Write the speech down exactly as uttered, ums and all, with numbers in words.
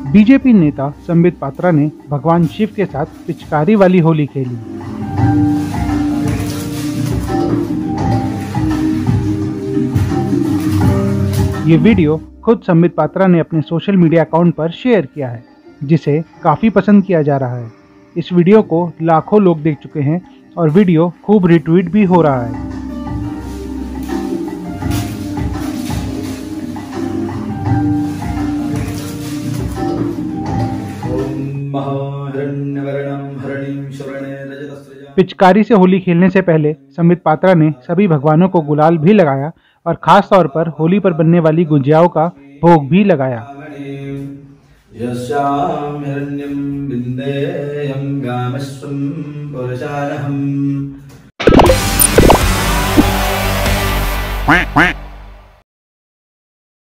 BJP नेता संबित पात्रा ने भगवान शिव के साथ पिचकारी वाली होली खेली। ये वीडियो खुद संबित पात्रा ने अपने सोशल मीडिया अकाउंट पर शेयर किया है, जिसे काफी पसंद किया जा रहा है। इस वीडियो को लाखों लोग देख चुके हैं और वीडियो खूब रिट्वीट भी हो रहा है। पिचकारी से होली खेलने से पहले संबित पात्रा ने सभी भगवानों को गुलाल भी लगाया और खास तौर पर होली पर बनने वाली गुजियाओं का भोग भी लगाया। quack quack